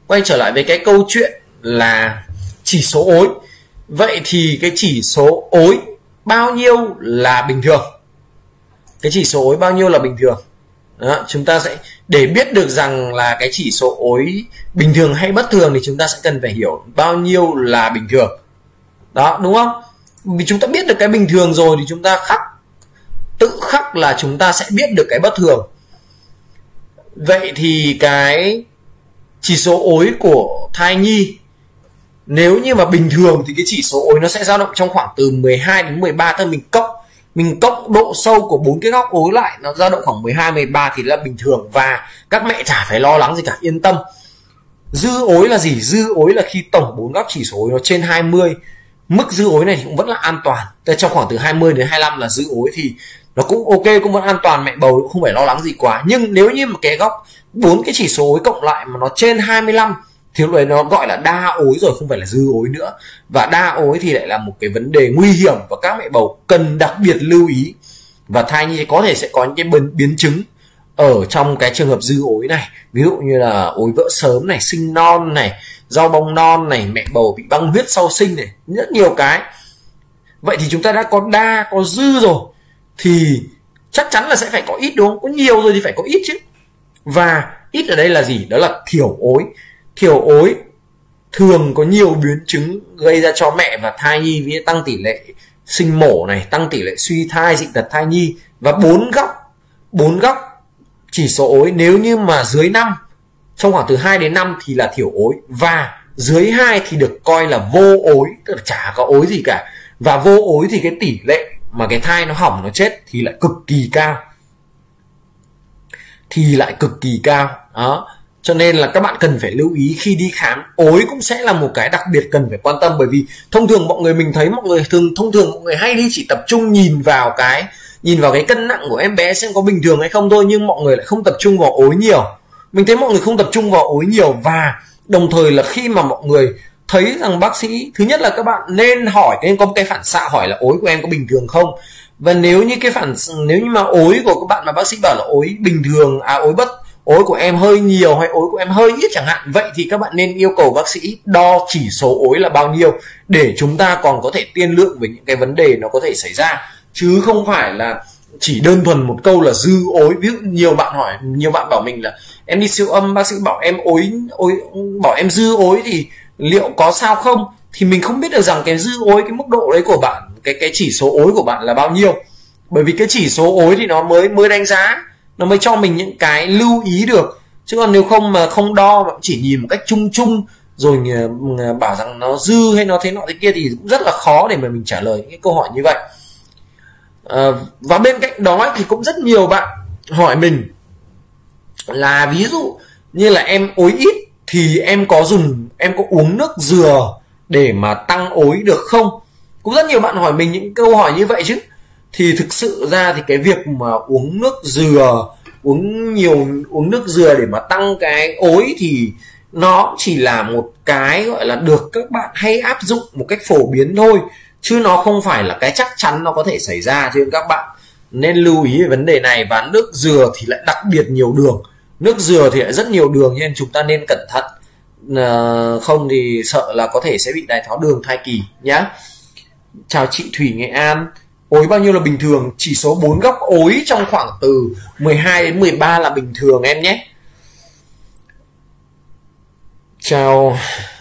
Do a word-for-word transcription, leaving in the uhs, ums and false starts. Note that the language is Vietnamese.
quay trở lại với cái câu chuyện là chỉ số ối. Vậy thì cái chỉ số ối bao nhiêu là bình thường? Cái chỉ số ối bao nhiêu là bình thường? Đó, chúng ta sẽ để biết được rằng là cái chỉ số ối bình thường hay bất thường thì chúng ta sẽ cần phải hiểu bao nhiêu là bình thường. Đó, đúng không? Vì chúng ta biết được cái bình thường rồi thì chúng ta khắc tự khắc là chúng ta sẽ biết được cái bất thường. Vậy thì cái chỉ số ối của thai nhi nếu như mà bình thường thì cái chỉ số ối nó sẽ dao động trong khoảng từ mười hai đến mười ba. Tức mình cộng mình cộng độ sâu của bốn cái góc ối lại, nó dao động khoảng mười hai mười ba thì là bình thường, và các mẹ chả phải lo lắng gì cả, yên tâm. Dư ối là gì? Dư ối là khi tổng bốn góc chỉ số ối nó trên hai mươi. Mức dư ối này thì cũng vẫn là an toàn. Tức trong khoảng từ hai mươi đến hai mươi lăm là dư ối thì nó cũng ok, cũng vẫn an toàn, mẹ bầu cũng không phải lo lắng gì quá. Nhưng nếu như mà cái góc bốn cái chỉ số ối cộng lại mà nó trên hai mươi lăm thì lúc đấy nó gọi là đa ối rồi, không phải là dư ối nữa. Và đa ối thì lại là một cái vấn đề nguy hiểm và các mẹ bầu cần đặc biệt lưu ý. Và thai nhi có thể sẽ có những cái biến, biến chứng ở trong cái trường hợp dư ối này. Ví dụ như là ối vỡ sớm này, sinh non này, rau bong non này, mẹ bầu bị băng huyết sau sinh này, rất nhiều cái. Vậy thì chúng ta đã có đa, có dư rồi thì chắc chắn là sẽ phải có ít, đúng không? Có nhiều rồi thì phải có ít chứ. Và ít ở đây là gì? Đó là thiểu ối. Thiểu ối thường có nhiều biến chứng gây ra cho mẹ và thai nhi, ví dụ tăng tỷ lệ sinh mổ này, tăng tỷ lệ suy thai, dị tật thai nhi. Và bốn góc bốn góc chỉ số ối nếu như mà dưới năm, trong khoảng từ hai đến năm thì là thiểu ối, và dưới hai thì được coi là vô ối, tức là chả có ối gì cả. Và vô ối thì cái tỷ lệ mà cái thai nó hỏng, nó chết thì lại cực kỳ cao. Thì lại cực kỳ cao. Đó. Cho nên là các bạn cần phải lưu ý khi đi khám. Ối cũng sẽ là một cái đặc biệt cần phải quan tâm, bởi vì thông thường mọi người mình thấy mọi người thường thông thường mọi người hay đi chỉ tập trung nhìn vào cái nhìn vào cái cân nặng của em bé xem có bình thường hay không thôi, nhưng mọi người lại không tập trung vào ối nhiều. Mình thấy mọi người không tập trung vào ối nhiều, và đồng thời là khi mà mọi người thấy rằng bác sĩ, thứ nhất là các bạn nên hỏi, nên có cái phản xạ hỏi là ối của em có bình thường không. Và nếu như cái phản nếu như mà ối của các bạn mà bác sĩ bảo là ối bình thường, à ối bất ối của em hơi nhiều hay ối của em hơi ít chẳng hạn, vậy thì các bạn nên yêu cầu bác sĩ đo chỉ số ối là bao nhiêu để chúng ta còn có thể tiên lượng về những cái vấn đề nó có thể xảy ra, chứ không phải là chỉ đơn thuần một câu là dư ối. Ví dụ nhiều bạn hỏi, nhiều bạn bảo mình là em đi siêu âm bác sĩ bảo em ối ối bảo em dư ối thì liệu có sao không, thì mình không biết được rằng cái dư ối, cái mức độ đấy của bạn, cái cái chỉ số ối của bạn là bao nhiêu. Bởi vì cái chỉ số ối thì nó mới mới đánh giá, nó mới cho mình những cái lưu ý được, chứ còn nếu không mà không đo mà chỉ nhìn một cách chung chung rồi bảo rằng nó dư hay nó thế nọ thế kia thì cũng rất là khó để mà mình trả lời những cái câu hỏi như vậy. À, và bên cạnh đó thì cũng rất nhiều bạn hỏi mình là ví dụ như là em ối ít thì em có dùng em có uống nước dừa để mà tăng ối được không? Cũng rất nhiều bạn hỏi mình những câu hỏi như vậy chứ. Thì thực sự ra thì cái việc mà uống nước dừa, uống nhiều uống nước dừa để mà tăng cái ối thì nó chỉ là một cái gọi là được các bạn hay áp dụng một cách phổ biến thôi, chứ nó không phải là cái chắc chắn nó có thể xảy ra. Cho nên các bạn nên lưu ý về vấn đề này. Và nước dừa thì lại đặc biệt nhiều đường, nước dừa thì lại rất nhiều đường, nên chúng ta nên cẩn thận, à, không thì sợ là có thể sẽ bị đái tháo đường thai kỳ nhá. Chào chị Thủy Nghệ An. Ối bao nhiêu là bình thường? Chỉ số bốn góc ối trong khoảng từ mười hai đến mười ba là bình thường em nhé. Chào